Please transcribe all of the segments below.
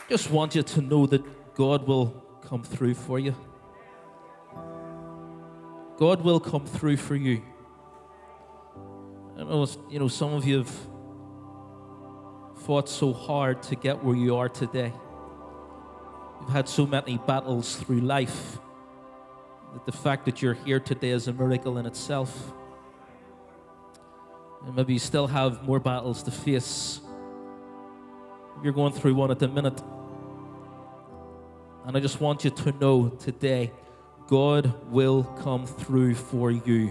Just want you to know that God will come through for you. God will come through for you. I know, some of you have fought so hard to get where you are today. You've had so many battles through life that the fact that you're here today is a miracle in itself. And maybe you still have more battles to face. You're going through one at the minute. And I just want you to know today, God will come through for you.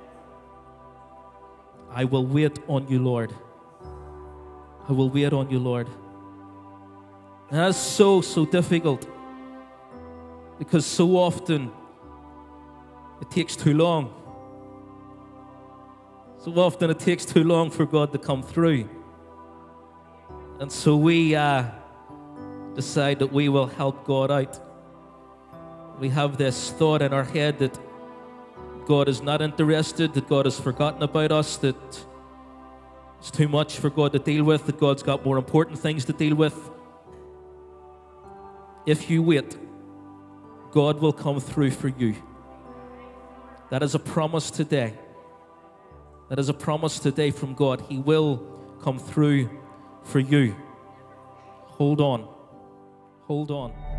I will wait on you, Lord. I will wait on you, Lord. And that's so difficult, because so often it takes too long. So often it takes too long for God to come through. And so we decide that we will help God out. We have this thought in our head that God is not interested, that God has forgotten about us, that it's too much for God to deal with, that God's got more important things to deal with. If you wait, God will come through for you. That is a promise today. That is a promise today from God. He will come through for you. Hold on. Hold on.